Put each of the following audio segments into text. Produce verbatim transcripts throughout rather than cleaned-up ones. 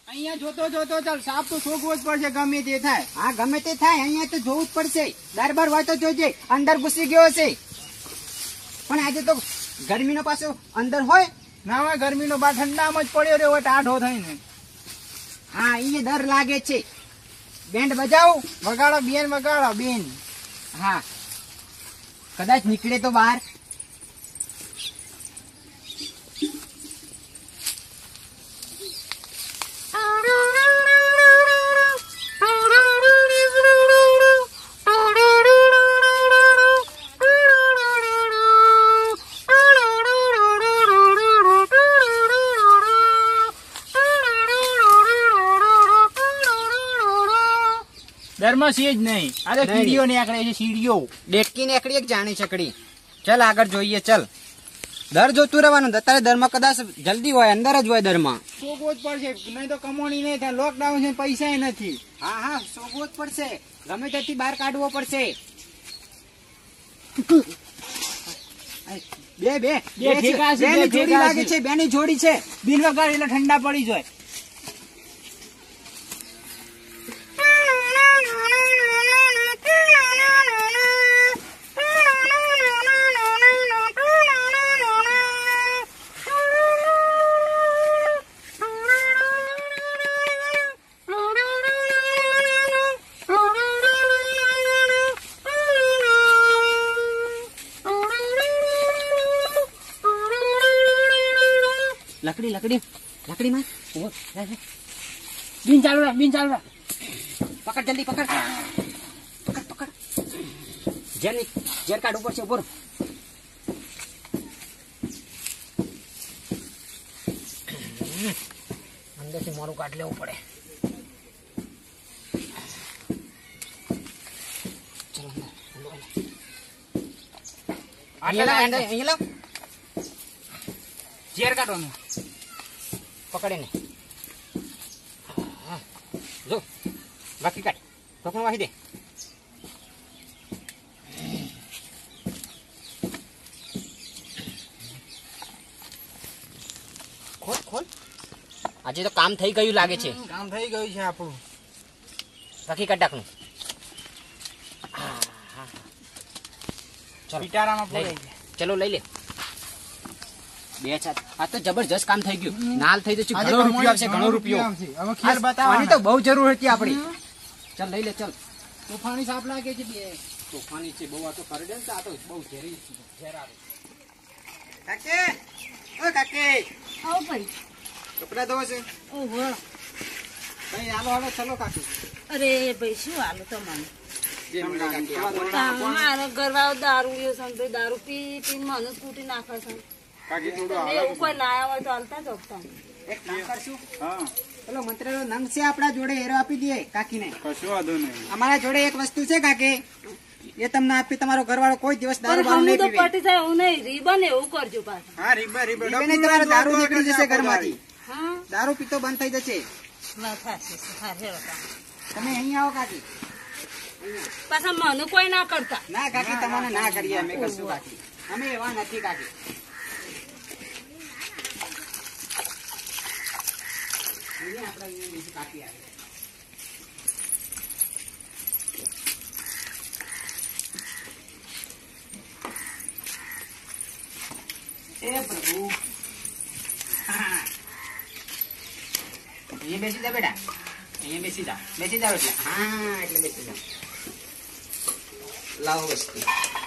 અહીંયા જોતો જોતો ચાલ સાપ તો શોધવો જ પડશે ગમે તે થાય. હા ગમે તે થાય અહીંયા તો જોવું જ પડશે. દરબાર હોય તો જોજે અંદર ઘૂસી ગયો હશે. પણ આજે તો ગરમીનો પાછો અંદર હોય ના હોય ગરમીનો બા ઠંડામાં જ પડ્યો રહ્યો હોય ટાઢો થઈને. હા અહીંયા ડર લાગે છે. બેન્ડ બજાવો. વગાડો બેન વગાડો બેન. હા કદાચ નીકળે તો બહાર. ડરમાં છે જ નહીં. આ તો કીડીઓ નીકળે છે સીડીઓ. ડેટકી નીકળી એક જાણી ચકડી. ચલ આગળ જોઈએ. ચલ દર જોતું રહેવાનું. અત્યારે દરમાં કદાચ જલ્દી હોય અંદર જ હોય દરમાં. શોધવો જ પડશે નહીં તો કમોણી નહીં થાય. લોકડાઉન છે પૈસા નથી. હા હા શોધવો જ પડશે. ગમે ત્યાંથી બહાર કાઢવો પડશે. બે બે બે ઠેકા છે, બે બેની જોડી ઠેકા લાગે છે. છે. બેની જોડી છે. બિન વગાડ એટલે ઠંડા પડી જાય. લકડી લકડી લકડી માં બિન ચાલુ રાખ બિન ચાલુ રાખ. પકડ જલ્દી પકડ પકડ પકડ. જેર ની જેર કાઢ ઉપર છે. ઉપર અંદર થી મોરું કાઢ લેવું પડે. ચલો અહીંયા લાવ અહીંયા લાવ. ઝેર કાઢવાનું. પકડે ને જો બાકી કાઢ. ટોકણ વાહી દે. ખોલ ખોલ. આજે તો કામ થઈ ગયું લાગે છે. કામ થઈ ગયું છે આપણું. બાકી કાઢ ડાકનું. ચલો પિટારામાં લઈ લે. પડે. ચલો લઈ લે. બે ચાર. આ તો જબરજસ્ત કામ થઈ ગયું. નાલ થઈ જશે. આજે ઘણો કમાણી રૂપિયો આવશે. છે, ઘણો રૂપિયો. આવશે. હવે ખેલ આની બતાવવાના. તો બહુ જરૂર હતી આપણી. ચાલ લઈ લે. ચાલ તોફાની સાપ લાગે છે બે. તોફાની છે બહુ. આ તો કરડે ને તો આ તો બહુ ઝેરી ઝેર આવે. કાકે ઓ કાકે આવો ભાઈ. કપડા ધોવા છે. ઓહો. ભાઈ હાલો હાલો ચલો કાકે. અરે ભાઈ શું હાલો તમને. જે મળે કાકે. આ મારો ઘરવાળો દારૂ લ્યો છે ભાઈ. દારૂ પી પી મને સ્કૂટી નાખે છે. કાકી થોડું તમે એવું કોઈ લાયા હોય તો હાલતા જ હોતા. એક કામ કરશું. હા પેલો મંત્રનો નંગ છે આપણા જોડે. એરો આપી દઈએ કાકીને. કશું વાંધો નહીં. અમારા જોડે એક વસ્તુ છે કાકે. એ તમને આપી. તમારો ઘરવાળો કોઈ દિવસ દારૂ પણ બારૂ હમું નહીં તો પીવે. પટી થાય એવું નહીં. રીબન એવું કરજો પાછું. હા રીબા રીબા પીવે નહીં તમારે દારૂ નીકળી જશે ઘરમાંથી. હા દારૂ પીતો બંધ થઈ જશે. વાત સાચી છે. હા હેરો તા. તમે અહીં આવો કાકી. પાછા મને કોઈ ના કરતા. ના કાકી તમને ના કરીએ અમે કશું કાકી. અમે એવા નથી કાકી. અહીંયા આપણા અહીંયા બીજી કાકી આવે. એ પ્રભુ. હા. અહીંયા બેસી જા બેટા. અહીંયા બેસી જા. બેસી જાવ એટલે. હા એટલે બેસી જા. લાવો વસ્તુ.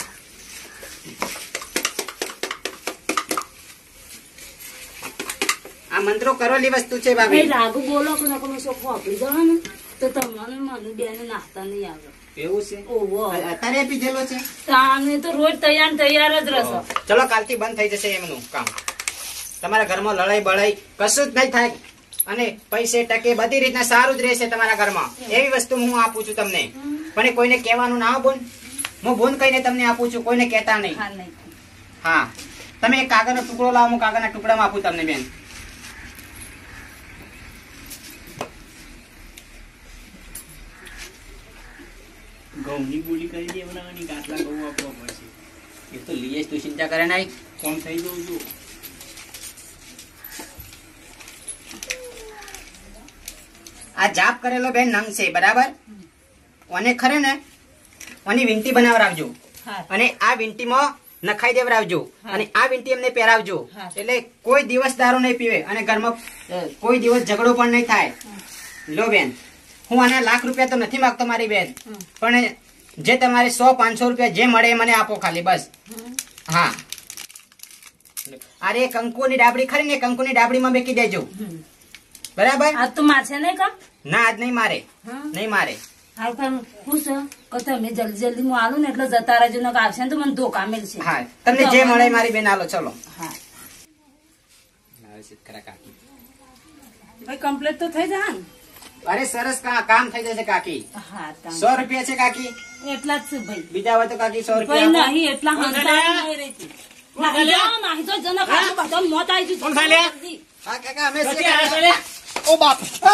આ મંત્રો કરોલી વસ્તુ છે ભાઈ ભાભી. રાગુ બોલો કે નકો મેં સોખો આપી દો ને તો તમને મને બેને નાખતા નહીં આવે. એવું છે. ઓહો. અત્યારે પીધેલો છે. તાને તો રોજ તૈયાર ને તૈયાર જ રહેશે. ચલો કાલથી બંધ થઈ જશે એમનું કામ. તમારા ઘરમાં લડાઈ બળાઈ કશું જ નહીં થાય. અને પૈસે ટકે બધી રીતના સારું જ રહેશે તમારા ઘરમાં. એવી વસ્તુ હું આપું છું તમને. પણ એ કોઈને કહેવાનું ના બોલ. હું બોન કહીને તમને આપું છું. કોઈને કહેતા નહીં. હા નહીં. હા તમે એક કાગળનો ટુકડો લાવો. હું કાગળના ટુકડામાં આપું તમને બેન. ઘઉંની બોલી કરી દેવડાવવાની કે આટલા ઘઉં આપવા પડશે. એ તો લીએ તું ચિંતા કરે નહીં. કોમ થઈ જવું છું. આ જાપ કરેલો બેન નંગ છે બરાબર. અને ખરે ને ઓની વીંટી બનાવરાવજો હા. અને આ વીંટીમાં નખાઈ દેવરાવજો હા. અને આ વીંટી એમને પહેરાવજો હા. એટલે કોઈ દિવસ દારૂ નહીં પીવે અને ઘરમાં અ, કોઈ દિવસ ઝઘડો પણ નહીં થાય. લો બેન, હું આના લાખ રૂપિયા તો નથી માંગતો મારી બેન, હમ. પણ જે તમારે સો પાંચસો રૂપિયા જે મળે એ મને આપો ખાલી બસ. હમ. હા, અરે કંકુની ડાબડી ખરી ને, કંકુની ડાબડીમાં બેકી દેજો હમ. બરાબર. આજ તો મારશે નહીં કા? ના, આજ નહીં મારે, હા. નહીં મારે. હાલ પણ હું છે કે તમે જલ્દી જલ્દી હું આલું ને એટલે જતા રહેજો ને આવશે ને તો મને ધોકા મેલશે. હા, તમને જે મળે એ મારી બેન આલો. ચલો. હા ખરા કાકી. ભાઈ કમ્પ્લીટ તો થઈ જાય ને? અરે સરસ કા- કામ થઈ જશે કાકી. હા તાન. સો રૂપિયા છે કાકી, એટલા જ છે ભાઈ. બીજા હોય તો કાકી સો ભાઈ રૂપિયા આપો. નહીં એટલા હંતા નહીં રહેતી. નહીં જાઓ, નહીં તો જનક આટલું બધું મોત આવી ગયું. કોણ ખાઈ લે? જલ્દી. હા કાકા, અમે પછી છીએ આ કાકા. ચાલે. ઓ બાપ.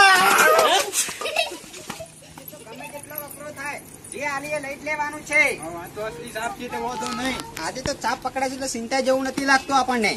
ગમે તેટલો વપરો થાય, જે આલી એ લઈ જ લેવાનું છે. આજે તો ચાપ પકડાય છે એટલે ચિંતા જેવું નથી લાગતું આપણને.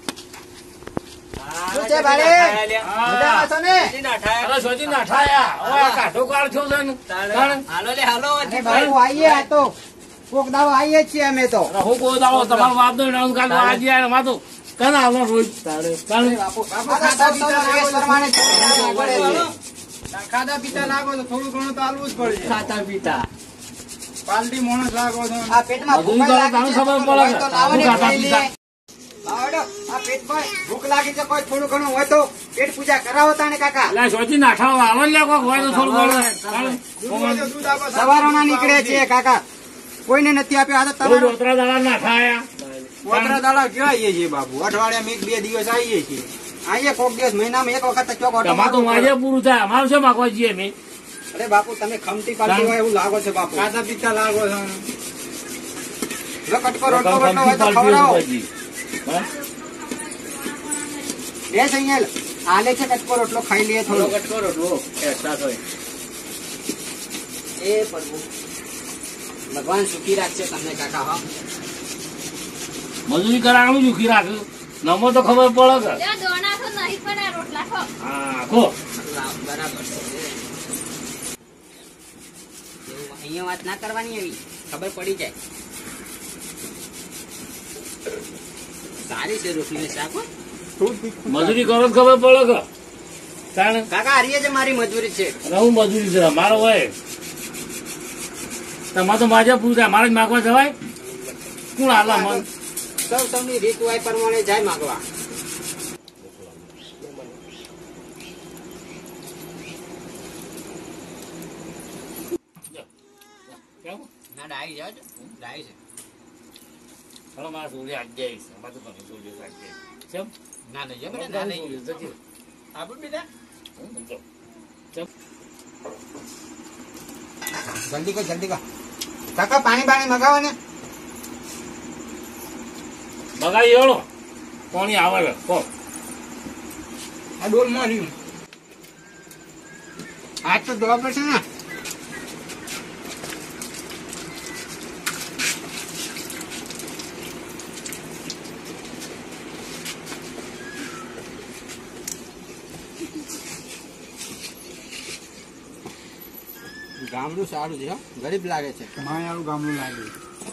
શું છે ભાડે? મજામાં છો ને? અરે સોજી ના ઠાયા. હવે આ કાઢો કાઢ છો છે ને. તાણ. અરે બાપુ આવીએ, આ તો કોક દાડો આવીએ જ છીએ અમે તો. અરે હું કોઈ દાડો તમારો બાપ નો નામ કાઢો આજે આ માથું કના આવનો રોજ. તાણ. બાપુ બાપુ તો સૌ સૌના વેશ પ્રમાણે જ પડે છે. ખાધા પીતા લાગો તો થોડું ઘણું તો આલવું જ પડે. ખાતા પીતા. પાલટી માણસ લાગો છો. આ પેટમાં ભૂખ મજૂરી લાગી કરો છે, તો ખબર પડે તો લાવો ને ભૂખ ખાઈ લઈએ. આપતા લાવો, આ પેટમાં ભૂખ લાગી છે, કોઈ થોડું ઘણું હોય તો પેટ પૂજા કરાવો તાણે કાકા. એટલે સોજી ના ઠાવ આવો લે કોક હોય તો થોડું ઘણું. તાણ. દૂધ હોય તો દૂધ આપો. સવારોના નીકળે છે કાકા, કોઈને નથી આપ્યો. આ તો રોજ તમારો ઓતરા દાડા ના ઠાયા. ઓતરા દાડા ક્યાં આવીએ છીએ બાપુ? અઠવાડિયામાં એક બે દિવસ આવીએ છીએ. આઈએ કોક દિવસ મહિનામાં એક વખત ચોક ઓટો તમારે તો મારવો માજે પડે. પૂરું થાય અમારું છે માગવા જઈએ અમે. અરે બાપુ તમે ખમતી પાલટી હોય એવું લાગો છે બાપુ. ખાધા પીતા લાગો છો. લો કટકો રોટલો બોટલો હોય તો ખવડાવો. બેસ અહીંયા આલે છે કટકો રોટલો ખાઈ લઈએ થોડો. એ પ્રભુ ભગવાન સુખી રાખશે તમને કાકા. હા, મજૂરી કરાવવાનું દુખી રાખ્યું નમો તો ખબર પડે કે ત્યાં દોણા તો નહીં પણ આ રોટલા ખો. હા ખો લાવ, બરાબર છે. એવું અહીંયા વાત ના કરવાની, એવી ખબર પડી જાય. સારી છે રોટલી ને શાક હો. મજૂરી કરો તો ખબર પડે કે તાણ કાકા હારીએ છે, મારી મજૂરી છે. અને હું મજૂરી છે મારો હોય તમારે તો માજે પૂરું થાય મારે જ માગવા જવાય કોણ આલા મન સૌ સૌની રીત હોય પ્રમાણે જાય માગવા. કેવું ના ડાઈ જાવ છો, ડાઈ છે. હવે મારા સોળી આગ્યા છે અમારે તો તમે સોળી આગ્યા કેમ ના લઈ જાઓ બેટા, ના લઈ જાઓ. જતી આપો બેટા. ચમ જલ્દી કર, જલ્દી કર. કાકા પાણી બાણી મગાવો ને. બગાડી એવડો કોણી આવે છે કો આ ડોલ માર્યું. આજ તો ધોવા પડશે ને. ગામડું સારું છે હો, ગરીબ લાગે છે. માયાળું ગામનું લાગે.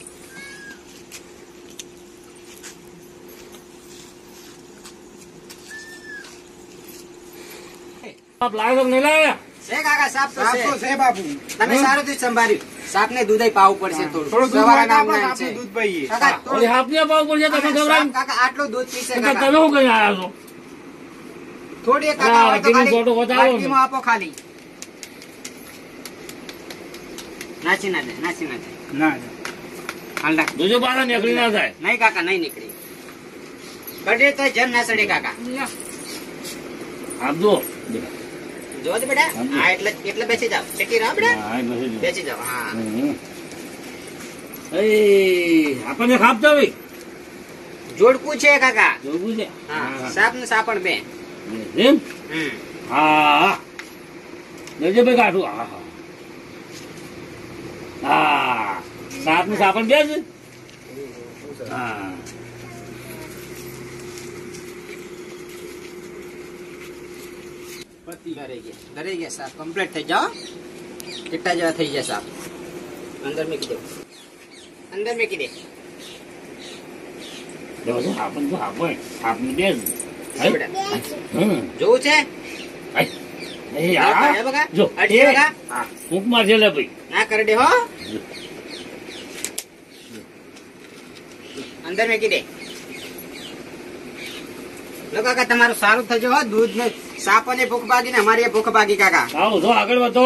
આપ લાવ્યો કે નહીં લાવ્યા છે કાકા, સાપ તો સાપ છે. તો છે બાપુ. તમે સારું થી સંભાળ્યું. સાપ ને દૂધ પાવું પડશે થોડું. થોડું દૂધ સવારે હોય તો નામ આપણે નામ આપણે છે. દૂધ પીએ. કાકા, ઓલી થોડું- હાથને પાવ પડશે તમે સાપ, ખબર કાકા આટલું દૂધ પીશે તમે કાકા. શું કઈ આવ્યા છો થોડી એક હા, કાકા હોય તો કીધું ખાલી ખોટું બતાવો ને. બાટલીમાં આપો ખાલી. નાચી ના જાય, નાચી ના જાય. ના ના. હાલ રાખ. જોજો પાછા નીકળી ના થાય નહીં કાકા, નહીં નીકળી. કડે તો જમ ના સડે કાકા. આપજો જો તો બેટા. હા, એટલે એટલે બેસી જાવ. ચકી રહો બેટા. હા, એ નથી. બેસી જાવ. હા. હમ. એ આપણને ખાપતો ભાઈ જોડકું છે કાકા. જોવું છે હા, સાપ ને સાપણ બે. એમ હમ. હા લેજો ભાઈ કાઢું હા હા હા સાપ ને સાપણ બે છે હા પતિ ડરી ગયા ડરી ગયા સાહેબ કમ્પ્લીટ થઈ જાઓ કેટલા જેવા થઈ ગયા સાહેબ અંદર મૂકી દો અંદર મૂકી દે જો આપણ તો આપણ આપની બેન હા, બેટા. હમ જોવું છે એ આ હે બકા? જો અડધી બકા? આ કુકમાં છે લે ભાઈ ના કરી દે હો અંદર મૂકી દે લો કાકા તમારું સારું થજો હો દૂધ ને સાપો ને ભૂખ ભાગી ને અમારી ભૂખ ભાગી કાકા આવો જો આગળ વધો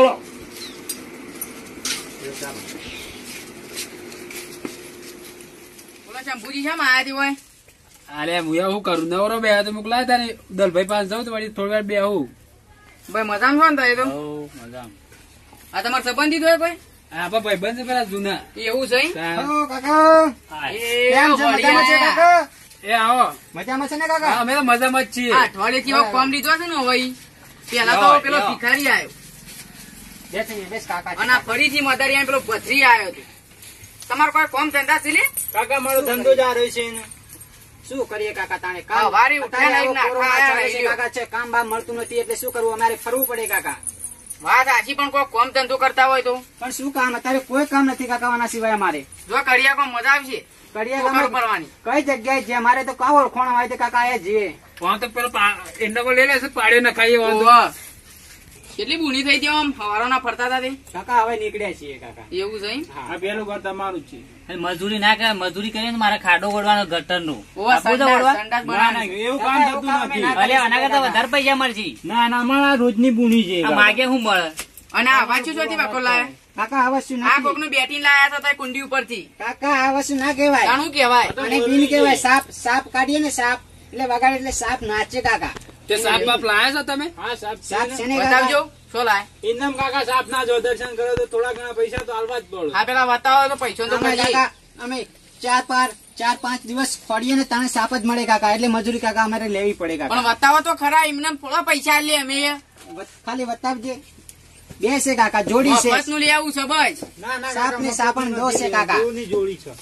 બોલો શંભુજી શા માં આયા હોય અરે હું શું કરું નવરો બે તો મોકલાયા હતા ને દલભાઈ પાસે જાઉં તો વળી થોડી વાર બે આવું ભાઈ મજામાં છો ને તો એ તો મજા આ તમારો સંબંધી હોય કોઈ હા ભાઈ બંધ છે પેલા જૂના એવું છે હો કાકા એ કેમ છો? મજામાં છે વળિયા. કાકા એ આવો મજામાં છે ને હા, કાકા અમે તો મજામાં જ છીએ આ અઠવાડિયે કેવો કોમ લીધો છે ને હવે પેલા તો લ્યો, પેલો લ્યો. ભિખારી આવ્યો બેસ અહીંયા, બેસ કાકા અને આ ફરીથી મદારી પેલો ભત્રી આવ્યો હતો તમારો કોઈ કોમ ધંધા છે લે કાકા મારો ધંધો જ આ રહ્યો છે એને. શું કરીએ કાકા તાણે હા, વારી ઉઠાઈને અત્યારે આવીને આવો કોરોના આખા ચાલે છે આયા કાકા છે કામ બામ મળતું નથી એટલે શું કરવું અમારે ફરવું પડે કાકા વાત સાચી પણ કોઈ કોમ ધંધો કરતા હોય તો પણ શું કામ અત્યારે કોઈ કામ નથી કાકા આના સિવાય અમારે જો કડિયા કોમ મજા આવશે કડિયા પોકાર ગામમાં ભરવાની કઈ જગ્યાએ છે અમારે તો કાવો ઓળખોણ હોય તો કાકા એ જઈએ ફોન તો પેલો પા- એનો કોઈ લઈ લેશે પાડ્યો ન ખાઈએ વાંધો ઓવા. કેટલી બુની થઈ ગઈ આમ હવારોના ફરતા હતા તે કાકા હવે નીકળ્યા છીએ કાકા એવું છે એમ? હા આ પેલું ઘર તમારું જ છે મજૂરી ના કરે મજૂરી કરીને મારે ખાડો ઓળવાનો ગટર નું ઓવા, સંડાસ સંડાસ ના ના બનાવવાની. એવું કાકા, કામ એવું થતું કામ અમે નથી ના ભલે આના કરતા વધારે પૈસા મળશે ના ના અમારા રોજની બુની છે આ માગે શું મળે અને આ વાંચ્યું ચોથી વાકો લાયા કાકા આ વસ્તુ આ કોક નથી નું બેટી લાયા હતા કુંડી ઉપરથી કાકા આ વસ્તુ ના કહેવાય જાણું કેવાય અને બિન કહેવાય સાપ સાપ કાઢીએ ને સાપ એટલે વગાડે એટલે સાપ નાચે કાકા તે સાપ બાપ લાયા છો તમે હા સાપ સાપ છે ને કાકા બતાવજો શું લાય ઇનામ કાકા સાપ ના જો દર્શન કરો તો થોડા ઘણા પૈસા તો આલવા જ પડે હા પેલા બતાવો તો પૈસો તો અમે મળે. કાકા અમે ચાર પાર ચાર પાંચ દિવસ ફળીએ ને તાણે સાપ જ મળે કાકા એટલે મજૂરી કાકા અમારે લેવી પડે પણ કાકા બતાવો તો ખરા એમને થોડા પૈસા લે અમે વત- ખાલી બતાવજે બે છે કાકા જોડી છે મફત નું લઈ આવું છે બસ ના ના સાપ ને સાપણ દો છે કાકા દેવની જોડી છે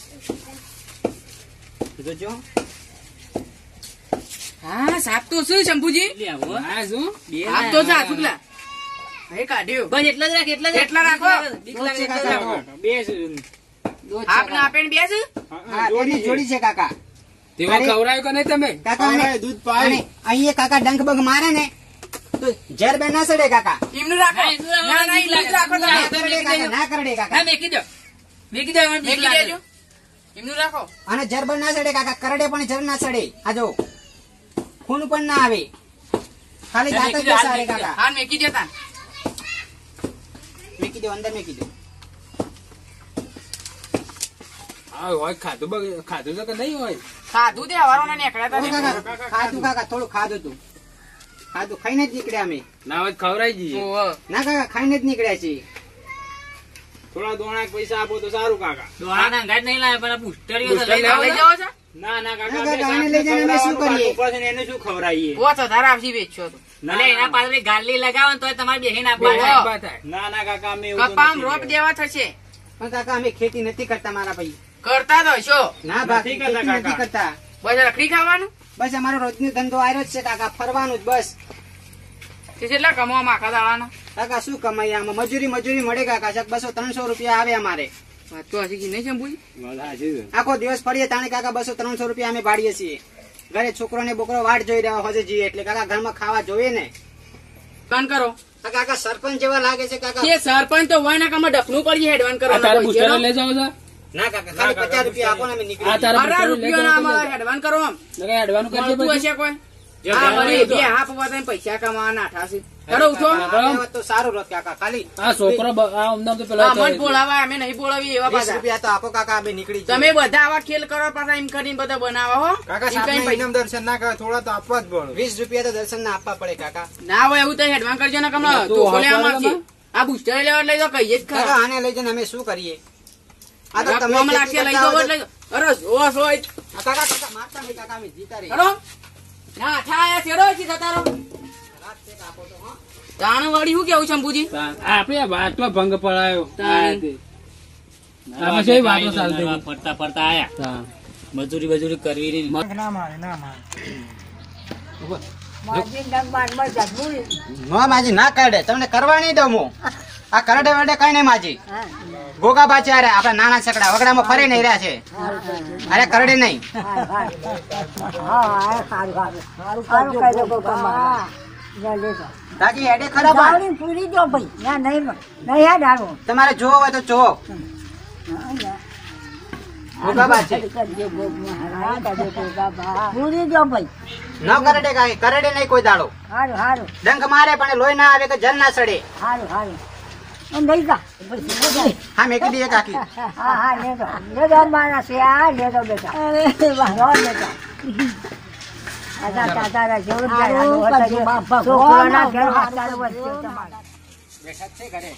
જોજો હા સાપ તો શું શંભુજી હા શું સાપ તો છે આટલા એ કાઢ્યો બસ એટલા જ રાખ એટલા જ એટલા રાખો દો છે કાકા બે છે દો છે આપને કાકા. આપે ને બે છે હા તેની જોડી છે કાકા તેવા અરે. ખવડાવ્યું કે નહીં તમે કાકા અને ખવડાવ્યું, દૂધ પાય અને અહીંયા કાકા ડંખ બગ મારે ને તો ઝેર બે ના સડે કાકા એમનું રાખો ના, એમનું રાખો. ના ના એમનું જ રાખો ના તમે. કરડે કાકા, ના કરડે હા કાકા મેકી દો મેકી દો એમાં બીક મેકી લાગે. દેજો એમનું રાખો અને ઝેર પણ ના સડે કાકા કરડે પણ ઝેર ના સડે આ જો ખૂન પણ ના આવે ખાલી દાંત જ બેસાડે કાકા હા મેકી દેતા મેકી દો અંદર મેકી દો હા હોય ખાધું બગ- ખાધું તો કે નહીં હોય સાધુ તે હવારોના નીકળ્યા ઓ હતા કાકા ખાધું કાકા થોડું ખાધું તું ખાધું ખાઈને જ નીકળ્યા અમે ના હોય તો ખવડાવી દઈએ ઓહો. ના કાકા ખાઈને જ નીકળ્યા છીએ થોડા દોણા પૈસા આપો તો સારું કાકા દોણાના અંગાત નહીં લાવે પણ આ બુસ્ટરીઓ તો બુસ્ટર લઈ આ લાવો લઈ છો. જાઓ છો ના ના કાકા ના, બે કાકા, સાપ આને લઈ જઈને અમે શું ખવડાવવાનું કરીએ? પાછું પડશે ને એને શું ખવડાવીએ ઓ તો ધારા આપસી વેચશો તો ના, એટલે એના ના. પાસે ગાલી લગાવો ને તોય તમારે બેહીને ઓહો. આપવાના. ઉભા થાય. ના ના કાકા અમે એવું તો કપામ નથી રોપ કરતા. દેવા થશે પણ કાકા અમે ખેતી નથી કરતા મારા ભાઈ કરતા તો છો ના બાકી નથી કરતા, ખેતી નથી કાકા. કરતા બસ રખડી ખાવાનું બસ અમારો રોજનો ધંધો આવ્યો જ છે કાકા ફરવાનું જ બસ તે કેટલા કમાવા આખા દાડાના કાકા શું કમાઈએ આમાં મજૂરી મજૂરી મળે કાકા સાહેબ બસો ત્રણસો રૂપિયા આવે અમારે વાત તો હજી કી નહીં શંભુજી વાત સાચી છે. આખો દિવસ ફરીએ તાણે કાકા બસો ત્રણસો રૂપિયા અમે બાળીએ છીએ ઘરે છોકરો ને બોકરો વાટ જોઈ રહ્યા હોય જઈએ એટલે કાકા ઘરમાં ખાવા જોઈએ ને બંધ કરો આ કાકા સરપંચ જેવા લાગે છે કાકા તે સરપંચ તો હોય ને કમાં ડફનું પડી હેડવાન આ તારે બુસ્ટર કરો લઈ જાઓ છો ના કાકા ખાલી પચાસ રૂપિયા આપો ને અમે આ નીકળી તારે અરે બુસ્ટર લઈ રૂપિયો જાઓ ના તો અમારે હેડવાન કરો આમ લગાય અડવાનું કરજે મળતું પછી. હશે કોઈ જો હા ઘરમાં વળી ઉઠો. બે હાફ બતાવીને પૈસા કમાવાના આઠાસી કરો ઉઠો તો સારું રત કાકા ખાલી આ છોકરો બ- આ અમદાવાદ તો પેલા હા મન બોલાવા અમે નહીં બોલાવી એવા વીસ પાછા રૂપિયા તો આપો કાકા અમે નીકળી જઈએ. તમે બધા આવા ખેલ કરો પાછા એમ કરીને બધા બનાવો હો કાકા એમ કઈ પૈસા- દર્શન ના કરે થોડા તો આપવા જ પડે વીસ રૂપિયા તો દર્શન ના આપવા પડે કાકા ના હોય એવું તો હેડવાન કરજો ને કમલા તું તો ખોલે હાથ અમારથી. વાળા આ બુસ્ટર લેવા લઈ જાઓ કહીએ જ કાકા ખરા આને લઈ જઈને અમે શું કરીએ આ તો આ તમે કોમ ખેતી લાગશે લઈ કરતા જાઓ હોય એટલે અરે જોશ હોય તો- આ કાકા કાકા મારતા નહીં કાકા અમે જીતા રહીએ ખરો ના આઠા શેરો છે જતા રહો જાણ વળી શું કેવું શંભુજી આપડે વાતનો ભંગ પડાયો તાણી. આમાં છે વાતો ચાલતી નરવા ફરતા ફરતા આયા મજૂરી મજૂરી કરવી નહીં. નો માજી ના કરડે તમને કરવા નહીં દઉં હું આ કરડે વડે કઈ નહીં માજી ગોગા બાચી અરે આપડા નાના છકડા વગડામાં ફરી નહીં રહ્યા છે અરે કરડે નહીં તાકી હેડે ખરાબ તમારે જોવો હોય તો જોવો ગોગા બાચી ન કરડે કાંઈ કરડે નહીં કોઈ દાડો ડંખ મારે પણ લોહી ના આવે કે જન ના સડે હા મેકી દઈએ કાકી બેઠક છે ઘરે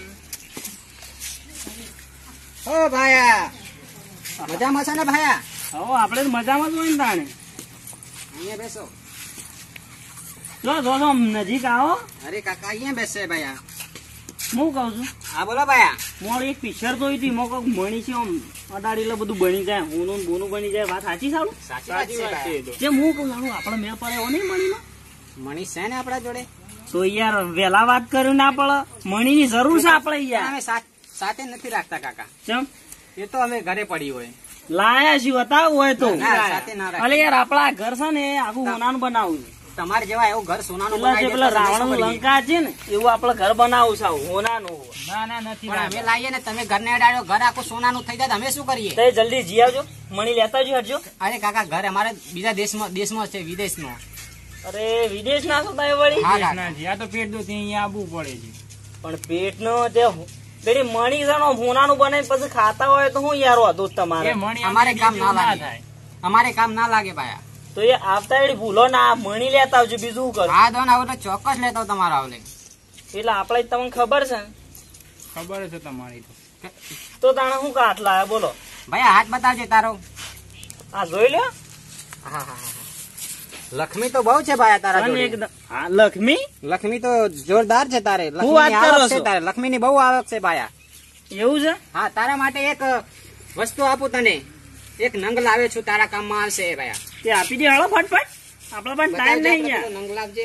ઓ ભાયા મજામાં છે ને ભાયા હવે આપણે તો મજામાં જ હોય ને તાણે અહીંયા બેસો જો જો જો નજીક આવો. અરે કાકા અહીંયા બેસે ભાયા હું કહું છું હા બોલો ભાયા મોળ એક પિક્ચર જોઈ હતી મોકો મણી છે આમ અડાડી એટલે બધું બની જાય હોનું ને બોનું બની જાય. વાત સાચી સારું સાચી વાત છે ભાયા. જે હું કહું સારું આપણે મેળ પડે એવો નહીં મણીનો મણી છે ને આપડા જોડે તો યાર વેલા વાત કર્યું ના પડે મણીની જરૂર છે આપણે યાર. અમે સા- સાથે નથી રાખતા કાકા ચમ એ તો અમે ઘરે પડી હોય લાયા છીએ બતાવું હોય તો ના, સાથે ના રાખીએ. અલે યાર આપડા ઘર છે ને આખું હોનાનું બનાવવું છે. તમારે જેવા એવું ઘર સોનાનું પેલા જે બનાવી પેલા દેતા રાવણ તમે શું કરીએ? લંકા છે ને એવું આપડે ઘર બનાવવું છે આવું હોનાનું. ના ના નથી પણ અમે લાવીએ ને તમે ઘરને અડાડ્યો ઘર આખું સોનાનું થઈ જાય તો અમે શું કરીએ? તો જલ્દી જી આવજો મણી લેતા જ હટજો. અરે કાકા ઘર અમારે બીજા દેશમાં દેશમાં છે વિદેશમાં. અરે વિદેશ ના છો તમે વળી હા કાકા. ના જી આ તો પેટ દો અહીંયા આવવું પડે છે. પણ પેટ નો જે પેલી મણી છે ને હોનાનું બનાવી પછી ખાતા હોય તો હું યાર હતો તમારે એ મણી અમારે કામ ના ના લાગે થાય. અમારે કામ ના લાગે ભાયા. તો એ આવતા એડી ભૂલો ના મણી લેતા આવજો બીજું શું કરું. હા દો ને હવે તો ચોક્કસ લેતો તમારો આવલે. એટલે આપડે તમને ખબર છે ને ખબર છે તમારી તો. તો તાણે શું કાટ લાયા બોલો. ભાઈ હાથ બતાવજે તારો. આ જોઈ લ્યો હા હા હા. લક્ષ્મી તો બહુ છે ભાઈ તારા અને જોડે. એકદમ હા લક્ષ્મી લક્ષ્મી તો જોરદાર છે તારે. વાત લક્ષ્મીની કરો આવક છે છો? તારે. લક્ષ્મીની બહુ આવક છે ભાયા. એવું છે. હા તારા માટે એક વસ્તુ આપું તને. એક નંગ લાવે છું તારા કામમાં આવશે ભાયા. તે આપી દે હાલો ફટફટ આપડે પણ ટાઈમ બતાવજે નહીં આપણે યાર. પેલો નંગ લાવજે.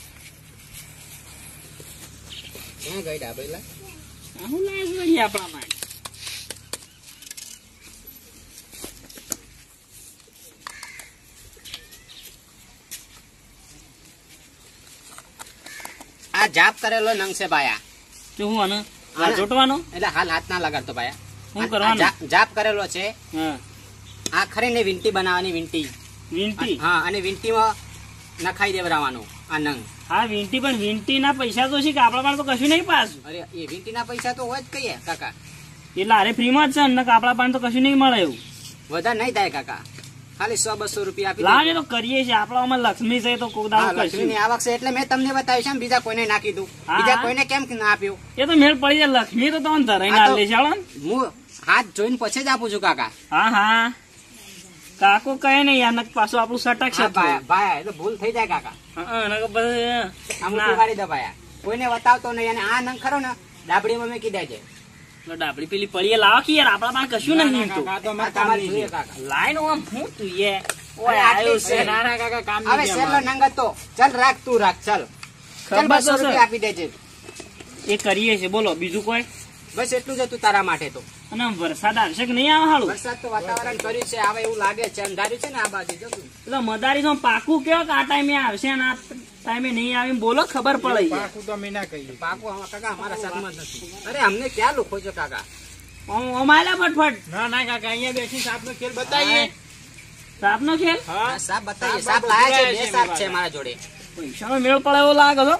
ક્યાં ગઈ ડાબેલા? હું લાજ વળી આપણા માટે આ જાપ કરેલો નંગ છે ભાયા. તો હું આને આ જોટવાનો એટલે હાલ હાથ ના લગાડતો ભાયા. શું આ- કરવાનું? આ જા- જાપ કરેલો છે. હા આ ખરીને વીંટી બનાવવાની વીંટી. વીંટી. હા અને વીંટીમાં નખાઈ દેવરાવાનું આ નંગ. હા વીંટી પણ વીંટી ના પૈસા તો છે કે આપણા પાસે તો કશું નહીં પાછું. અરે એ વીંટીના પૈસા તો હોય જ કહીએ કાકા. એટલે અરે ફ્રીમાં જ છે ને આપણા પાસે તો કશું નહીં મળે એવું. વધારે નહીં થાય કાકા. ખાલી સો બસો રૂપિયા આપી લાવ દેજો. એ તો કરીએ છીએ આપણામાં લક્ષ્મી છે તો કોક હા, દાડો કરશું. લક્ષ્મીની આવક છે એટલે મેં તમને બતાવ્યું છે ને બીજા કોઈને ના કીધું. હા. બીજા કોઈને કેમ ના આપ્યું? એ તો મેળ પડી જાય લક્ષ્મી તો તમને ધરાઈને હા તો- આલે છે હાલો ને. હું હાથ જોઈને પછી જ આપું છું કાકા. હા હા કાકો કહે ને યાર નક પાછું આપણું સટક હા, છે ભાયા ભાયા, એ તો ભૂલ થઈ જાય કાકા. હા નકર પછી આમ ના. ઉપાડી દો ભાયા. કોઈને બતાવતો નહીં અને આ નંગ ખરો ને ડાબડીમાં મેં કીધા છે. એટલે ડાબડી પેલી પડીએ લાવો કે યાર આપણા પાસે કશું નહીં તો કાકા તો આ અમારે તમારે કામની જોઈએ છે. કાકા. લાઈન આમ હું તું એ અરે, ઓય આટલી આયો છે. છે ના ના કાકા કામની હવે છે શેરલો અમારે. નંગ હતો. ચાલ રાખ તું રાખ ચાલ. ચાલ ખબર બસો તો છે. રૂપિયા આપી દેજે. એ કરીએ છે બોલો બીજું કોઈ. બસ એટલું જ હતું તારા માટે તો. અને આમ વરસાદ આવશે કે નહીં આવે હાલું. વરસાદ તો વાતાવરણ કર્યું છે આવે એવું લાગે છે. અંધાર્યું છે ને આ બાજુ જો તું. એટલે મદારી તો પાકું કેવો કે આ ટાઈમે આવશે અને આ ટાઈમે નહીં આવે એમ બોલો ખબર પડે યાર. પાકું તો અમે ના કહીએ. પાકું આમાં કાકા અમારા સાથમાં જ નથી. અરે અમને ક્યાં લુખો છો કાકા? આમ આમ આલ્યા ફટફટ ના ના કાકા અહીંયા બેસી સાપનો ખેલ બતાવીએ. સાપનો ખેલ હા હા, સાપ બતાવીએ. સાપ સાપ લાયા છે. બતાવ્યા બે છે સાપ મારા. છે મારા જોડે. પૈસાનો મેળ પડે એવો લાગે છો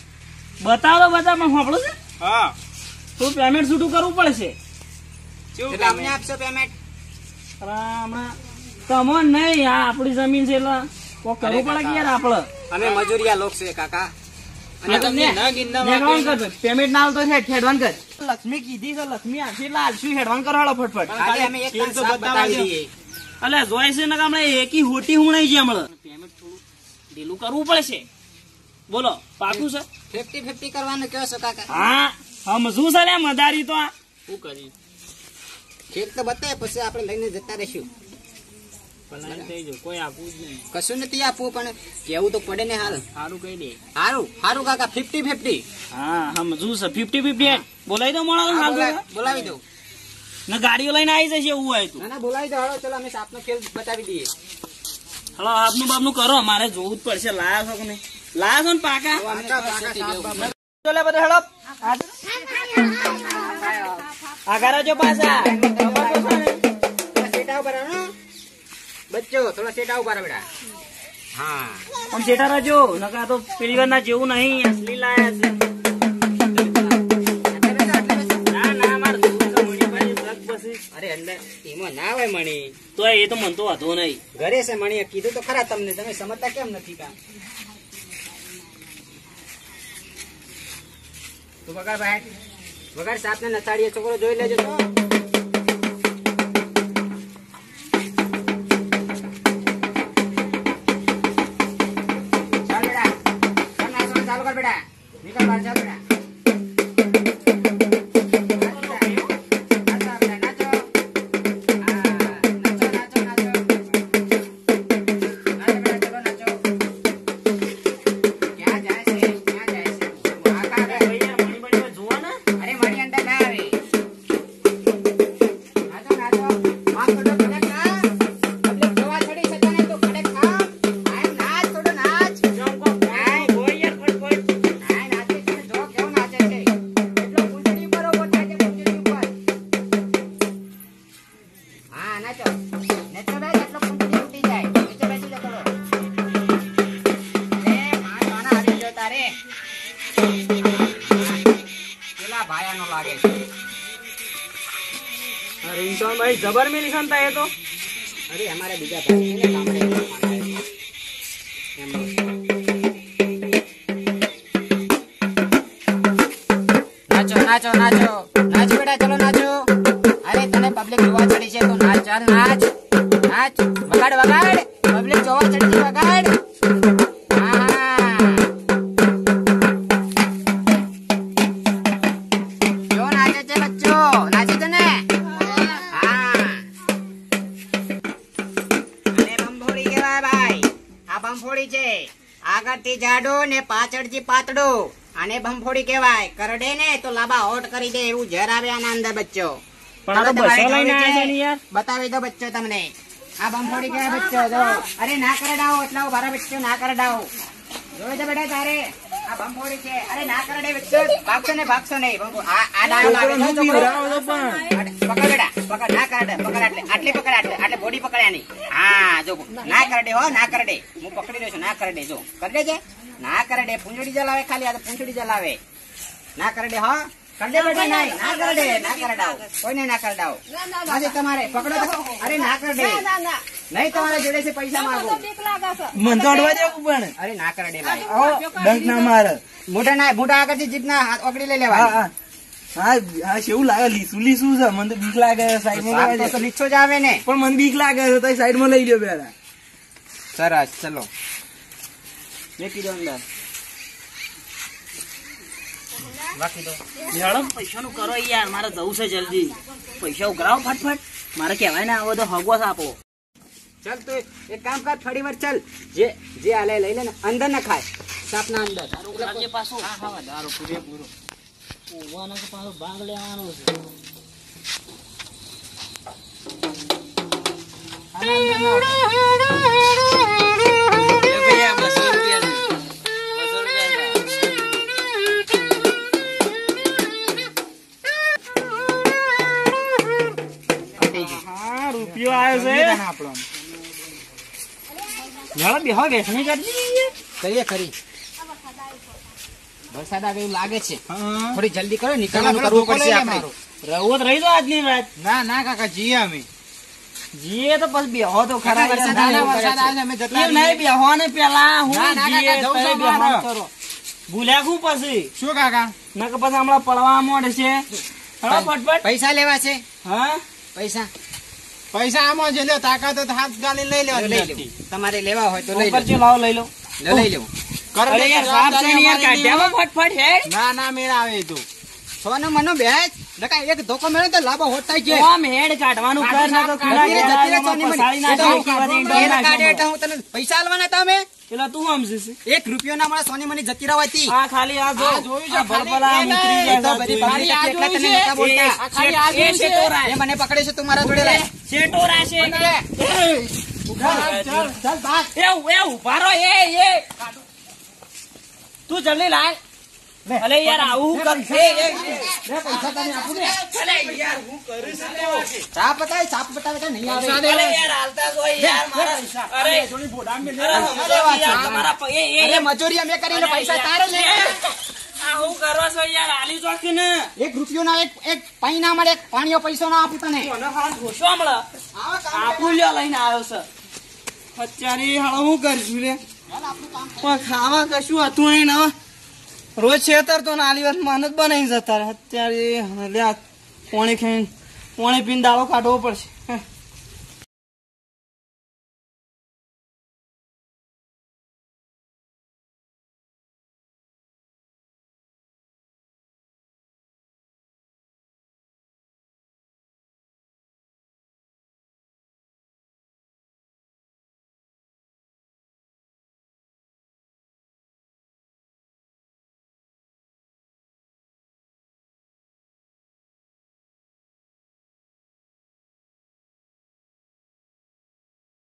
બતાવો બતાવો પણ સાંભળો છે હા થોડું પેમેન્ટ છૂટું કરવું પડશે. શું એટલે અમને આપશો પેમેન્ટ? અરે હમણાં તમો નહીં આ આપણી જમીન છે એટલે કોક કરવું પડે કે યાર આપડે અમે મજૂરિયા લોક છે કાકા. અને આ તો તમને ને- ના ગિન્ના ને વાગે. એકાઉન્ટ કર. પેમેન્ટ ના આવતો છે હેડવાન કર. લક્ષ્મી કીધી છે લક્ષ્મી આવશે એટલે આલશું હેડવાન કરો હાલો ફટફટ. ખાલી અમે એક ખેલ તો સાપ બતાવવા બતાવી દો. દઈએ. એટલે જોઈ છે ને કે હમણાં એકી હોટી હુણાઈ છે હમણાં પેમેન્ટ થોડું ઢીલું કરવું પડશે બોલો પાકું છે ફિફ્ટી ફિફ્ટી કરવાનું કહો છો કાકા? હા સમજવું છે લે મદારી તો આ શું કરી ખેત તો બતાવે પછી આપણે લઈને જતા રહીશું. પલાયન થઈ ગયો, કોઈ આપવું જ નહીં. કશું નથી આપવું પણ કેવું તો પડે ને હાલ. સારું કહી દે. હારું હારું કાકા ફિફ્ટી ફિફ્ટી હા સમજુ છે. ફિફ્ટી ફિફ્ટી બોલાવી દો મોણા હાલ તો. બોલાવી દો. ને ગાડીઓ લઈને આવી જશે એવું હોય તો. ના ના બોલાવી દો. હાલો ચલો અમે સાપનો ખેલ બતાવી દઈએ. હલો આપનું બાપનું કરો, મારે જોવું જ પડશે. લાયા છો કે નહીં લાયા છો ને પાકા? ચોલે બધો હેડો આગળ જો પાછા સેટા ઉપર આવો બચ્ચો, થોડા સેટા ઉપર બેટા. હા આમ સેટા રહેજો, નકા તો પેલી વાર ના જેવું નહીં, અસલી લાયા છે. ના ના મારે જોવું છે મણી ભાઈ લગ પછી. અરે અંદર એમાં ના હોય મણી તો એ તો મન તો વાંધો નહીં. ઘરે છે મણી, કીધું તો ખરા તમને, તમે સમજતા કેમ નથી કા? તું વગાડ ભાઈ, વગાડ સાપ ને નચાડીએ. છોકરો જોઈ લેજો તો. ચાલ બેટા, ચાલ નાચવાનું ચાલુ કર બેટા. નીકળ બહાર, ચાલ બેટા. ભાઈ જબર મેલી સંતા એ તો. અરે અમારે બીજા ભાઈ છે ને ગામડે એમ. નાચો નાચો નાચો નાચ બેટા, ચલો નાચો. અરે તને પબ્લિક જોવા ચડી છે તો નાચ, ચાલ નાચ નાચ. વગાડ વગાડ, પબ્લિક જોવા ચડી છે, વગાડ. જો નાચે છે બચ્ચો, નાચે છે ને. ભંફોડી છે, આગળથી જાડો ને પાછળથી પાતળો. આને ભંફોડી કહેવાય. કરડે ને તો લાંબા હોટ કરી દે એવું ઝેર આવે આના અંદર બચ્ચો. પણ આ તો બસો લઈને આવ્યા છે ને યાર. બતાવી દો બચ્ચો તમને. આ ભંફોડી કહેવાય બચ્ચો. જો અરે ના કરડાવો, એટલા ભારે બચ્ચો ના કરડાવો. જોઈ દે બેટા તારે આ ભંફોડી છે. અરે ના કરડે બચ્ચો, ભાગશો ને ભાગશો નહીં. આ આ ડાયો લાગે છે છોકરો. પકડ બેટા, પકડ. ના કરડે, પકડ. આટલે આટલી પકડ, આટલે આટલે બોડી પકડ્યા નહીં. હા જો ના કરડે હો, ના કરડે. હું પકડી દઉં છું. ના કરડે, જો કરડે છે. ના કરડે, પૂંછડી જલાવે ખાલી. આ તો પૂંછડી જલાવે. ના કરડે હો, કરડે બેટા. નહીં ના કરડે, ના કરડાવો, કોઈને ના કરડાવો. આજે તમારે પકડો તો. અરે ના કરડે નહીં, તમારે જોડે છે પૈસા માંગો. મન તો અડવા દેવું પણ. અરે ના કરડે ભાઈ. ડંક ના મારે. મોઢા ના મોઢા આગળથી જીભના હાથ ઓગળી લઈ લેવા. હા હા કેવું લાગે? લીસું લીસું છે. મને તો બીક લાગે. સાઈડ તો લીચો જ આવે ને. પણ મને બીક લાગે છે. તો સાઈડ માં લઈ લો પેલા. સરસ, ચલો મેકી દો અંદર. બાકી દો. પૈસા નું કરો યાર, મારે જવું છે જલ્દી. પૈસા ઉઘરાવો ફટફટ. મારે કહેવાય ને આવો તો હગવો આપો. ચાલ તું એક કામ કર, ફરી વાર ચાલ. જે જે હાલે લઈ લે ને, અંદર ના ખાય. સાપના અંદર પાછું દારૂ પૂરેપૂરો ઓવાનો તો પાછો ભાગ લેવાનો છે. રૂપિયો આવ્યો છે. બેહો બેસણી કરજી કરીએ ખરી. વરસાદ આવે એવું લાગે છે. થોડી જલ્દી કરો, નીકળવાનું કરવું પડશે આપણે. રહો તો રહી દો આજની રાત. ના ના કાકા જીએ અમે જીએ તો પછી બેહો તો ખરા. વરસાદ આવે, વરસાદ આવે અમે જતા એમ નહીં બેહો ને પેલા હું ના, ના, જીએ કાકા, જવું છે તઈ બેહો અમારે. કરો. ભૂલ્યા શું પછી શું કાકા નકર પછી હમણાં પડવા માંડે છે. હળો ફટફટ. પૈસા લેવા છે. હા પૈસા પૈસા આમાં જે લ્યો તાકાત હોય તો હાથ ગાલી લઈ લેવા લઈ લેવું. તમારે લેવા હોય તો લઈ ઉપર લો. છે, લાવો લઈ લો. લઈ લેવું. કરો અરે યાર સાપ છે ને યાર, કાઢ્યા ફટફટ હેડ. ના ના મેળ આવે તો સોનું મનો બેસ નકા એક ધોકો મેળ્યો તો લાભો હોત થાય છે આમ હેડ કાઢવાનું કર ના તો ખુલા જતી રહે, જતી રહે, સોની મની. પસાડી નાખે, એ તો એકી વાર ઈંડો ઘેર કાઢે નાખે. એટલે હું તને પૈસા આલવાના હતા અમે પેલા તું સમજે છે એક રૂપિયો ના મળે સોની મની જતી રહેવાતી આ ખાલી આ જો આ જોયું છે આ ભલભલા ખાલી. ઉતરી એ તો જાય બધી છે. બધી ટકી એટલે તને નતા બોલતા. એ શેઠ- એ શેઠોરા એ મને પકડે છે તું મારા જોડે લાય. શેઠોરા છે ચાલ, ચાલ, ભાગ. એ એ ઉભા રહો એ એ તું જલ્દી લાય અલે યાર આવું કર એ એ અલે યાર હું કરું છું તો. ચા પતાય ચા પતાવે તો નહીં આવે અલે યાર હાલતા જો યાર મારા અરે અરે સમજો યાર, મારા પ- એ એ અરે મજૂરી અમે કરીને પૈસા તારે લે આ હું કરો છો યાર આલી જો કે ને એક રૂપિયો ના એક એક પાઈ ના મળે એક પાણીઓ પૈસો ના આપું તને મને હાલ ઘોષો હમણાં આવા કામ આપું લ્યો લઈને આવ્યો છે અત્યારે હાલ હું કરીશું રે પણ ખાવા કશું હતું નહીં ને હવે રોજ છેતર તો નાલી વાર માનત બનાવી જતા રહે અત્યારે લ્યા પોણી ખાઈને પોણી પીને દાળો કાઢવો પડશે